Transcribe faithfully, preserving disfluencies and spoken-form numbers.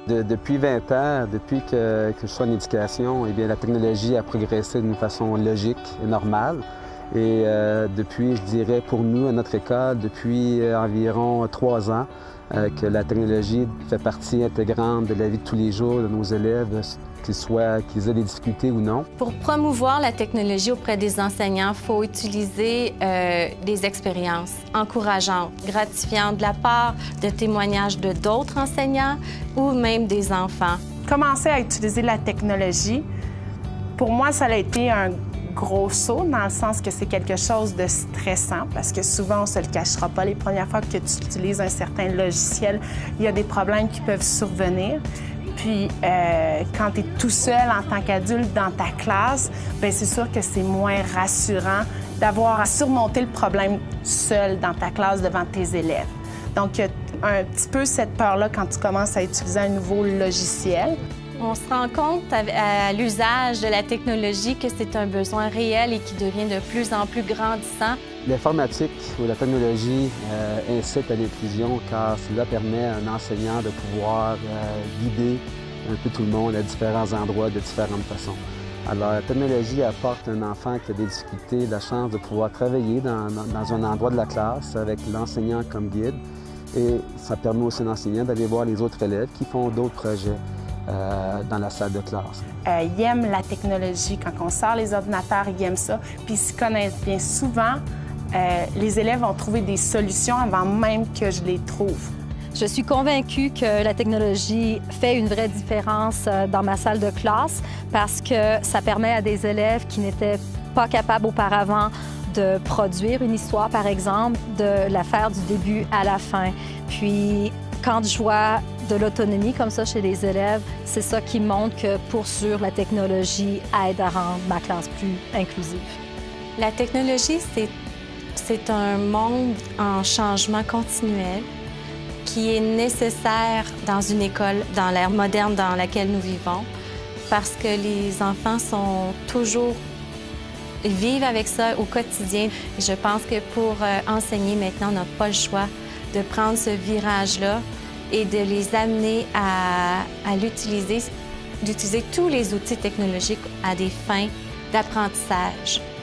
De, depuis vingt ans, depuis que, que je suis en éducation, eh bien, la technologie a progressé d'une façon logique et normale. Et euh, depuis, je dirais, pour nous, à notre école, depuis euh, environ trois ans, euh, que la technologie fait partie intégrante de la vie de tous les jours de nos élèves, qu'ils soient, qu'ils aient des difficultés ou non. Pour promouvoir la technologie auprès des enseignants, il faut utiliser euh, des expériences encourageantes, gratifiantes de la part de témoignages de d'autres enseignants ou même des enfants. Commencer à utiliser la technologie, pour moi, ça a été un gros saut, dans le sens que c'est quelque chose de stressant, parce que souvent, on ne se le cachera pas, les premières fois que tu utilises un certain logiciel, il y a des problèmes qui peuvent survenir. Puis, euh, quand tu es tout seul en tant qu'adulte dans ta classe, bien, c'est sûr que c'est moins rassurant d'avoir à surmonter le problème seul dans ta classe devant tes élèves. Donc, il y a un petit peu cette peur-là quand tu commences à utiliser un nouveau logiciel. On se rend compte à, à l'usage de la technologie que c'est un besoin réel et qui devient de plus en plus grandissant. L'informatique ou la technologie euh, incite à l'inclusion car cela permet à un enseignant de pouvoir euh, guider un peu tout le monde à différents endroits de différentes façons. Alors, la technologie apporte à un enfant qui a des difficultés la chance de pouvoir travailler dans, dans, dans un endroit de la classe avec l'enseignant comme guide. Et ça permet aussi à l'enseignant d'aller voir les autres élèves qui font d'autres projets Euh, dans la salle de classe. Euh, ils aiment la technologie. Quand on sort les ordinateurs, ils aiment ça. Puis ils s'y connaissent bien. Souvent, euh, les élèves vont trouver des solutions avant même que je les trouve. Je suis convaincue que la technologie fait une vraie différence dans ma salle de classe parce que ça permet à des élèves qui n'étaient pas capables auparavant de produire une histoire, par exemple, de la faire du début à la fin. Puis, quand je vois de l'autonomie comme ça chez les élèves, c'est ça qui montre que poursuivre la technologie aide à rendre ma classe plus inclusive. La technologie, c'est, c'est un monde en changement continuel qui est nécessaire dans une école, dans l'ère moderne dans laquelle nous vivons, parce que les enfants sont toujours... Ils vivent avec ça au quotidien. Je pense que pour euh, enseigner maintenant, on n'a pas le choix de prendre ce virage-là et de les amener à, à l'utiliser, d'utiliser tous les outils technologiques à des fins d'apprentissage.